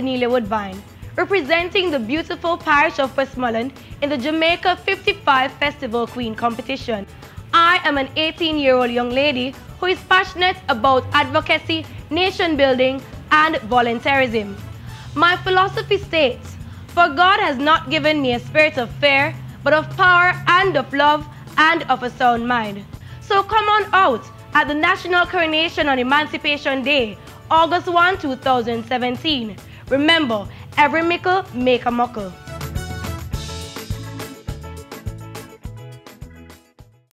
Daniela Woodbine, representing the beautiful parish of Westmoreland in the Jamaica 55 Festival Queen competition. I am an 18-year-old young lady who is passionate about advocacy, nation building, and volunteerism. My philosophy states, "For God has not given me a spirit of fear, but of power and of love and of a sound mind." So come on out at the National Coronation on Emancipation Day, August 1, 2017. Remember, every mickle make a muckle.